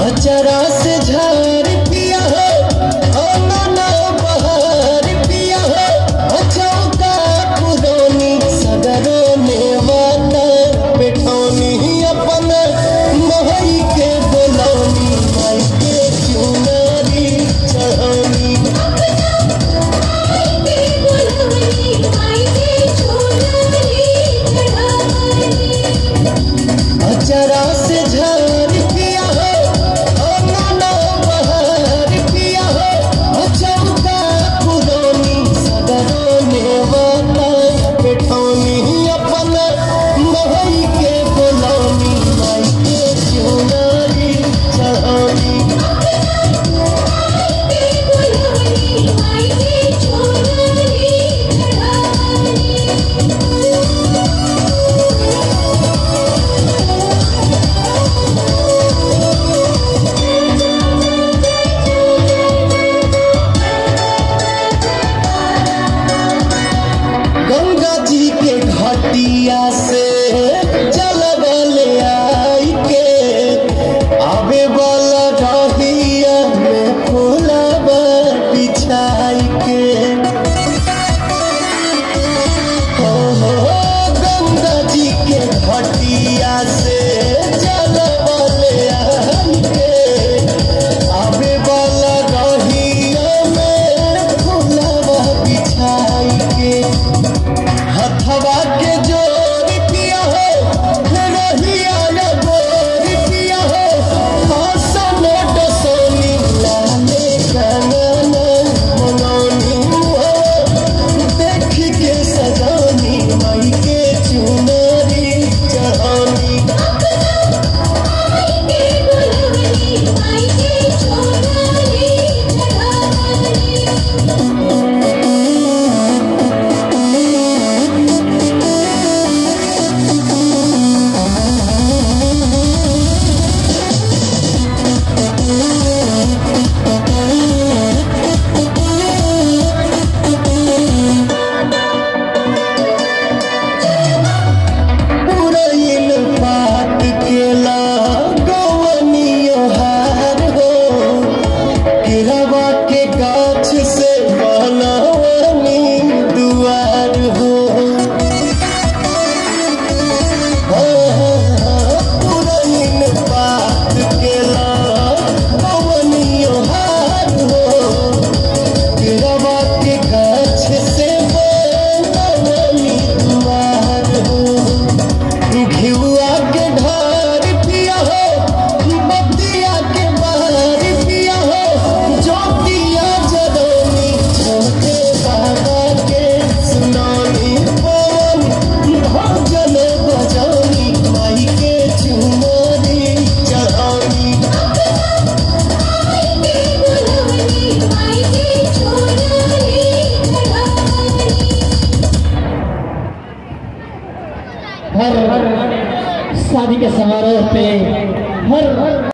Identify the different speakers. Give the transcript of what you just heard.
Speaker 1: अचरा से झार पिया हो अंगना बहार पिया हो चौका पुरौनी सगरो नेवाता बैठौनी अपन महई के बोलौनी माई के चुनरी चढ़ौनी अचरा से झार पिया हो अंगना बहार पिया हो चौका पुरौनी सगरो नेवाता बैठौनी अपन महई के बोलौनी माई के चुनरी चढ़ौनी गंगा जी के घाटिया से जलबल आई के आवे वाला रहिया में फूलबा बिछाई के हो गंगा जी के घाटिया से जलबल आई के आवे वाला रहिया में फूलबा बिछाई के हथवा के जोर पिया हो रहिया न गोर पिया हो हसन डसोनी लाले कंगन मनौनी हो देख के सजौनी माई के चुनरी चढ़ौनी से बनवनी दुआर हो पुरैन पात के बनवनी हार हो गिरवा के गाछ से बनवनी दुआर हो घिउआ के ढार पिया हो बतिया के बहार पिया हो ज्योतिया जरौनी छोटे बाबा के सुनौनी पवन भजन बजौनी माई के चुनरी चढ़ौनी
Speaker 2: हर शादी के समारोह पे हर